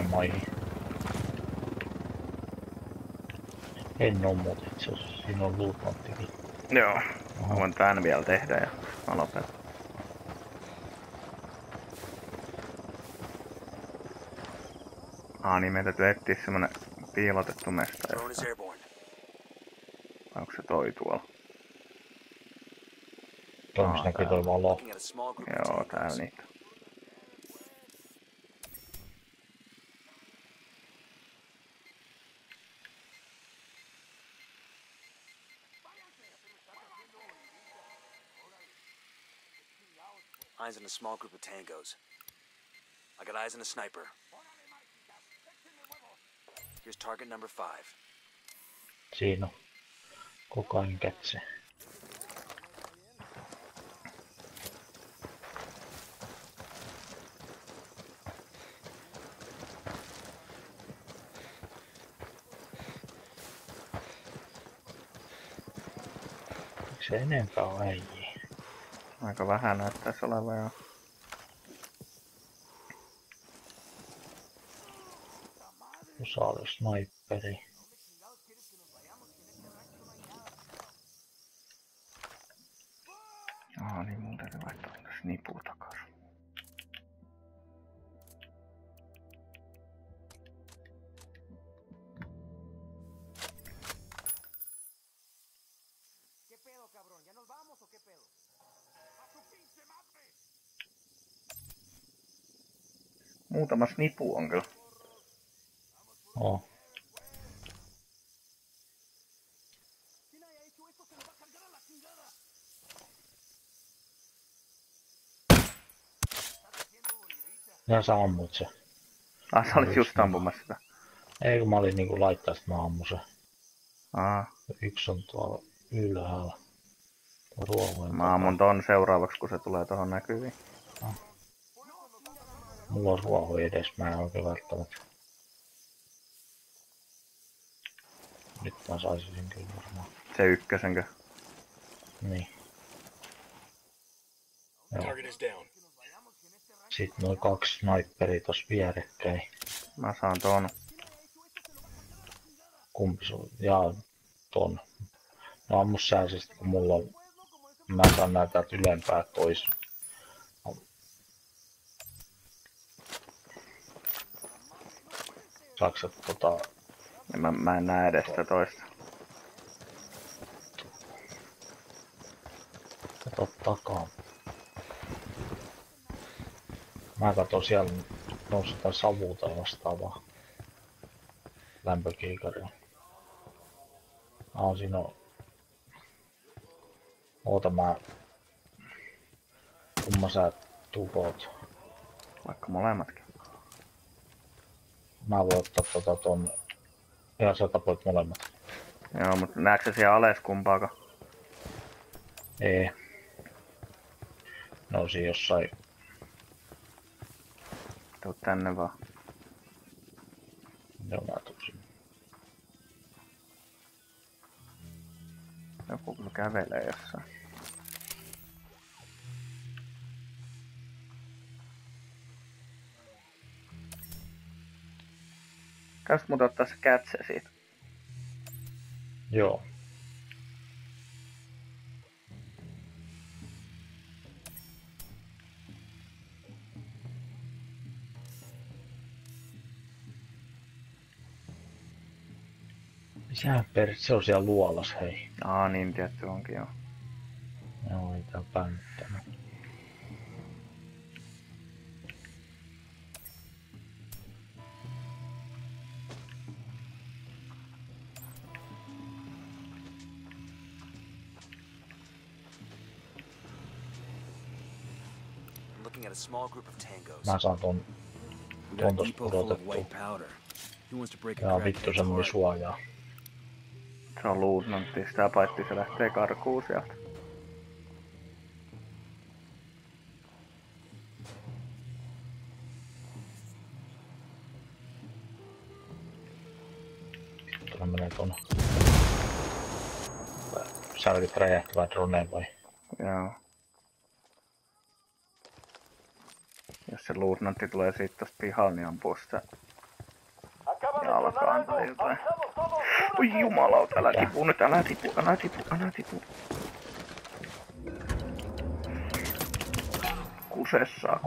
noihin. En oo muuten itse asiassa, siinä on lootnottikin. Joo, mä voin tän vielä tehdä ja mä lopetan. Niin meidän täytyy etsiä semmonen piilotettu mesta jostain. Vai onko se toi tuolla? Toimis näkyy toi valo. Joo, täällä niitä. Eyes on a small group of tangos. I got eyes on a sniper. Here's target number 5. Siinä on koko ajan kätse. Se enempää on äijää. Aika vähän näyttäisi olevan joo. Osa oli sniperi. Niin mun täytyy laittaa tässä nipu takaisin. Muutama snipu on kyllä. Oh. Ja sä ammut se. Sä olit just ampumassa sitä. Ei kun mä olin niinku laittaa sit mä ammun se. Aa. Yksi on tuolla ylhäällä. Mä ammun ton seuraavaksi kun se tulee tohon näkyviin. Mulla on ruoho edes, mä en oikein välttämättä. Nyt mä saisin sen kyllä varmaan. Se ykkösenkö? Niin. Joo. Sitten noin 2 sniperia tossa vierekkäin. Mä saan ton. Kumpi sun? Jaa, ton. No ammu sä siis, kun mulla on... Mä saan nää täältä ylempää tois. Saaks sä Mä en näe edes sitä toista. Kato takaa. Mä katon siellä nousi jotain savua tai vastaavaa. Lämpökiikaria. Siinä on... Oota mä... Kumma sä tukoot. Vaikka molemmatkin. Mä voin ottaa ton... Ihan sä tapoit molemmat. Joo, mut näetkö sä siellä alas kumpaako? Ei. Nousi jossain... Tuu tänne vaan. Joo, mä tuusin. Joku kyllä kävelee jossain. Käys muuten ottaa se kätse siitä. Joo. Sehän se on siellä luolas, hei. Niin tietty onkin joo. Joo, ei tää pänttänyt. Mä saan ton tossa pudotettua. Jaa, vittu se meni suojaa. Se on luutnantti, sitä paitsi se lähtee karkuun sieltä. Tuolla menee tuonne. Sä olit räjähtävää droneen vai? Joo. Jos se luutnantti tulee siitä tosta pihalle, niin ampuu sitä jalkaan tai jotain. Oi jumalauta, älä tipu nyt, älä tipu. Kusessa.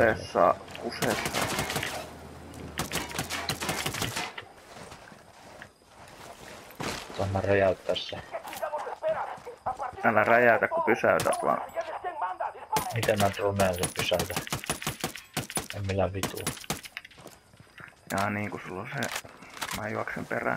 Saan mä räjäyttää se. Älä räjäytä kun pysäytät vaan. Miten mä droneen sen pysäytän? En millään vituu. Jaa niin kun sulla on se. Mä juoksen perään.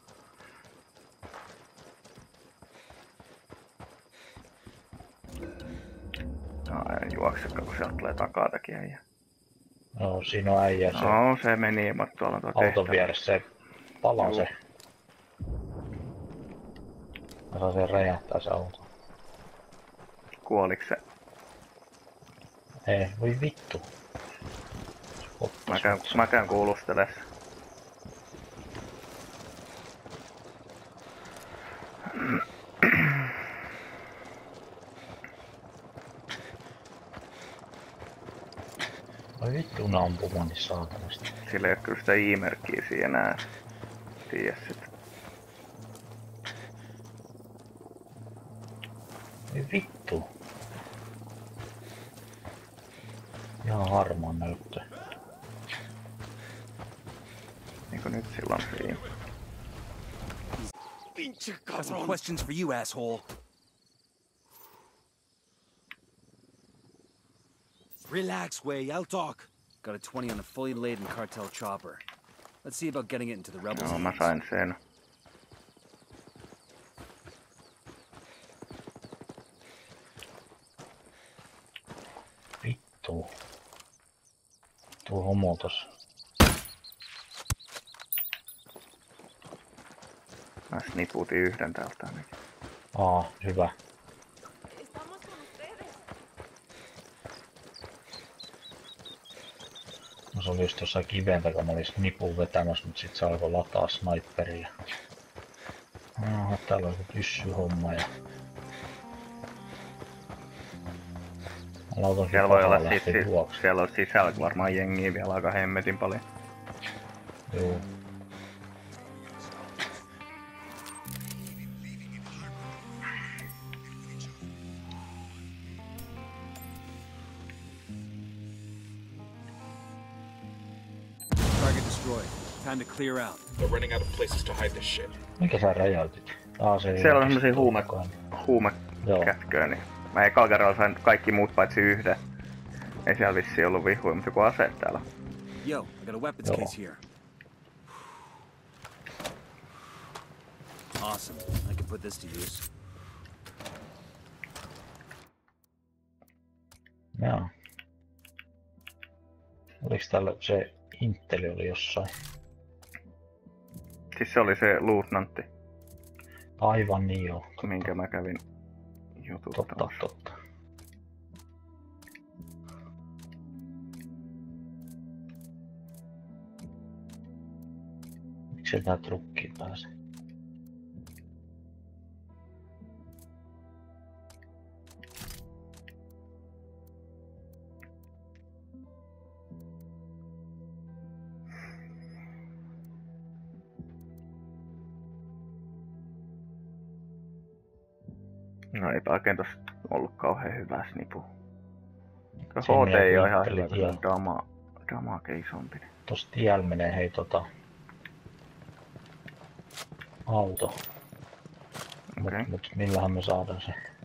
Juoksekka kun sieltä tulee takatakin äijä. No siinä on äijä se. No se meni, mutta tuolla on tuo Auton vieressä se palaa se. Mä saan sen räjähtää se auto. Kuoliks se? Ei, voi vittu. Mä käyn kuulusteles. Voi vittu ne ampumaan niin saatanasti. Sillä ei oo kyllä sitä I-merkkiä siinä enää. Tiedä sit. Voi vittu. Ihan harmaan näyttö. Niinku nyt silloin siinä. Got some questions for you, asshole. Relax, Way. I'll talk. Got a 20 on a fully laden cartel chopper. Let's see about getting it into the rebels' Joo, mä hands. sain sen. Vittu. Tuo homo tossa. Mä sniputin yhden täältä ainakin. Hyvä. No se oli just tuossa kiven takana, mä olin nipun vetämässä, mutta sit se alkoi lataa sniperiä. Täällä on joku pyssyhomma ja... Siellä voi olla siellä on sisällä varmaan jengiä vielä aika hemmetin paljon. Joo. Target destroyed. Time to clear out. They're running out of places to hide this shit. Mikä sä räjäytit? Se Siellä on semmosia huumekätköä, niin mä ekalla kerralla sain kaikki muut paitsi yhden. Ei siellä vissiin ollut vihuja, mutta joku ase täällä. Yo, I got a weapons case here. Awesome. I can put this to use. Joo. Oliks täällä se Inteli oli jossain? Siis se oli se luutnantti, Aivan niin joo. minkä mä kävin jututtamassa. Totta. Miksei tää trukkiin pääse? No eipä oikein tossa ollut kauhean hyvä snipu. HT Sinne ei oo ihan hyvä, Inteli kun se on damage isompi. Tossa tiellä menee hei auto. Okei. Mut millähän me saadaan se?